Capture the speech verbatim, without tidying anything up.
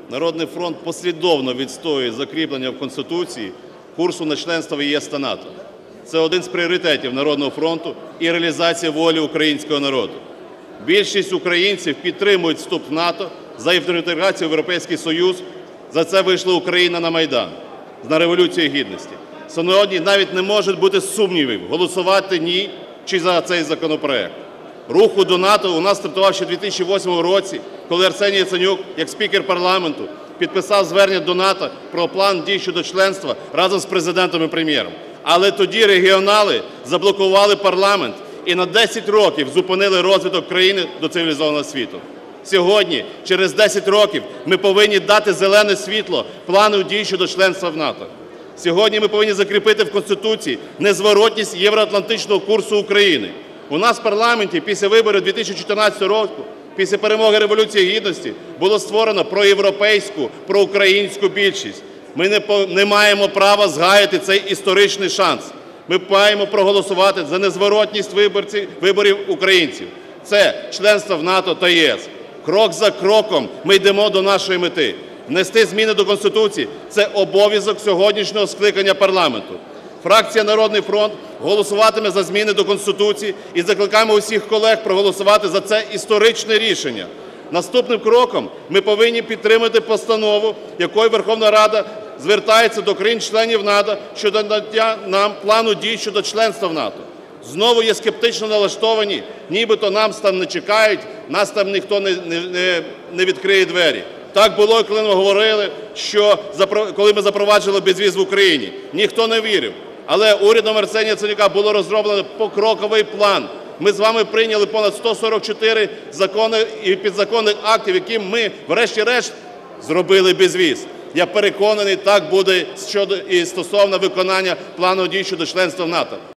"Народний фронт" послідовно відстоює закріплення в Конституції курсу на членство в ЄС та НАТО. Це один з пріоритетів "Народного фронту" і реалізація волі українського народу. Більшість українців підтримують вступ в НАТО, за інтеграцію в Європейський Союз. За це вийшла Україна на Майдан, на Революцію Гідності. Сьогодні навіть не може бути сумнівів, голосувати "ні" чи за цей законопроект. Руху до НАТО у нас стартував ще у дві тисячі восьмому році, коли Арсеній Яценюк, як спікер парламенту, підписав звернення до НАТО про план дій щодо членства разом з Президентом і Прем'єром. Але тоді регіонали заблокували парламент і на десять років зупинили розвиток країни до цивілізованого світу. Сьогодні, через десять років, ми повинні дати зелене світло плану дій щодо членства в НАТО. Сьогодні ми повинні закріпити в Конституції незворотність євроатлантичного курсу України. У нас в парламенті після виборів дві тисячі чотирнадцятого року, після перемоги Революції Гідності, було створено проєвропейську, проукраїнську більшість. Ми не, по, не маємо права згаяти цей історичний шанс. Ми маємо проголосувати за незворотність виборців, виборів українців. Це членство в НАТО та ЄС. Крок за кроком ми йдемо до нашої мети. Внести зміни до Конституції – це обов'язок сьогоднішнього скликання парламенту. Фракція "Народний фронт" голосуватиме за зміни до Конституції і закликаємо усіх колег проголосувати за це історичне рішення. Наступним кроком ми повинні підтримати постанову, якою Верховна Рада звертається до країн-членів НАТО щодо надання нам плану дій щодо членства в НАТО. Знову є скептично налаштовані, нібито нас там не чекають, нас там ніхто не, не, не відкриє двері. Так було, коли ми говорили, що коли ми запроваджували безвіз в Україні. Ніхто не вірив. Але урядом Арсенія Яценюка було розроблено покроковий план. Ми з вами прийняли понад сто сорок чотири закони і підзаконних актів, яким ми, врешті-решт, зробили безвіз. Я переконаний, так буде щодо і стосовно виконання плану дій щодо членства в НАТО.